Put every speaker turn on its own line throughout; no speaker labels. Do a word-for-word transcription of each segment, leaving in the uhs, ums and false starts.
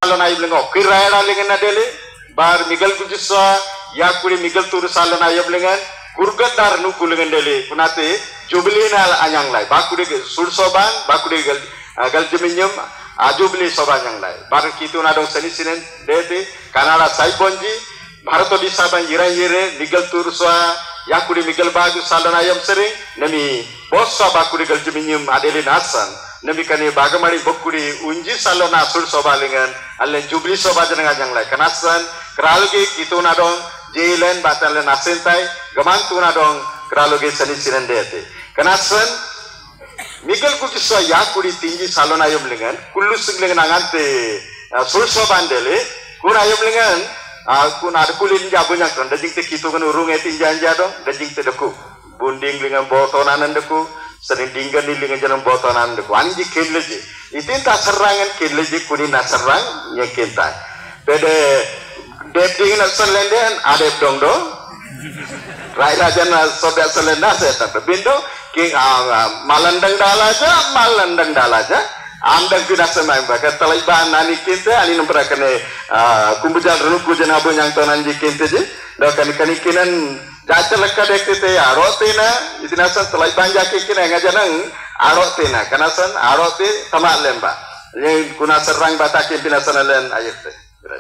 salon ayam lengo kirai lengan adele bar migal kujuswa yakuri migal turu salon ayam lengan kurgat dar nu kulengan dele kunate jubilina anyang lai bakuri sursoban bakuri gal gal jeminyum ajubli soban yang lai bar kitu nadong seni sinen dete kanara saibonji bharat disaban yirai yire migal turu swa yakuri migal bagu salon ayam sering nami bossa bakuri gal jeminyum adele nasan nami kani bagamari bokuri unji salona sur sobalingan allen jubli soba jenengan yang lai kanasan kralugi kitu nadong jelen batalen asentai gamang tu nadong kralugi seni sinen dete kanasan Miguel kujuswa yakuri tinggi salona ayam lengan kullu singlengan angante sur sobandele kun ayam lengan kun ada kulin jabunya kan dajing te kitu kan urung etin janja dong dajing te deku bunding lengan botonanan deku sering dinggan ni lengan jangan botonan deku anji kelleje itin ta serangan kelleje kuni na serang nya kentai pede dep dingin selenden adep dong do rai raja na sobat selenda seta bindo king malandang dalaja malandang dalaja andang tidak semai baga talaiban nani kente ani nombra kene kumbujal renu kujana bo yang tonan ji kente je do kani kani kinan jacel ka dekte te arotina itinasan talaiban jake kina ngajanang arotina kanasan arote sama lemba yang kuna serang batake binasan len ayete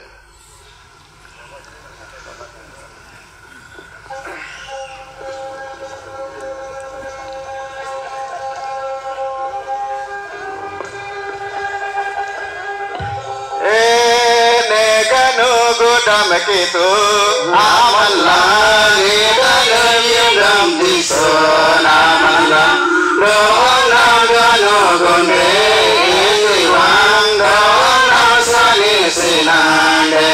Godam kitu amalla nidal yudam dison amalla doang nagano gonde iwang doang nasani sinande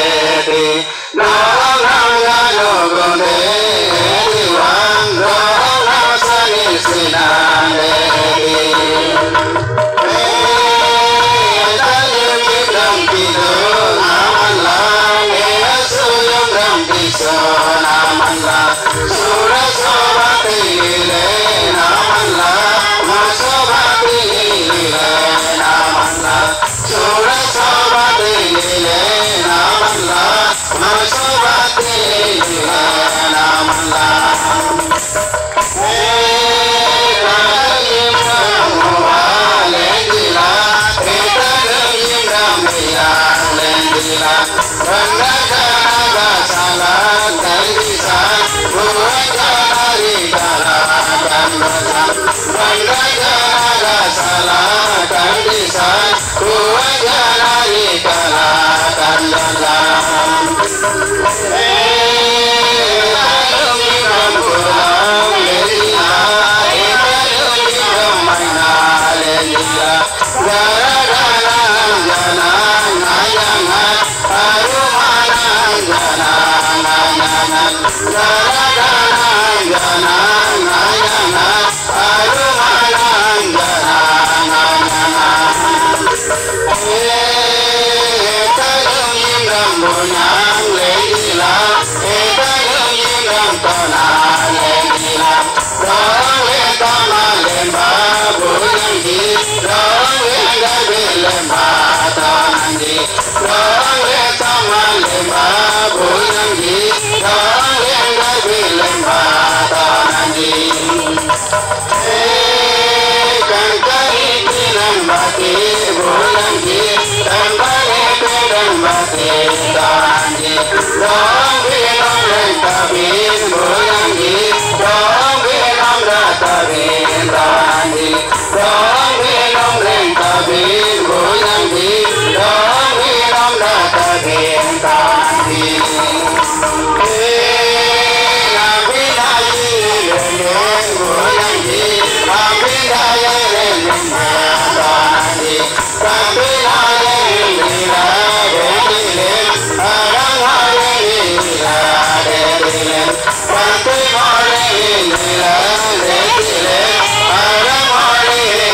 doang nagano gonde iwang doang nasani sinande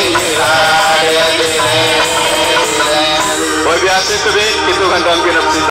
Biasa tu be, kita kan dalam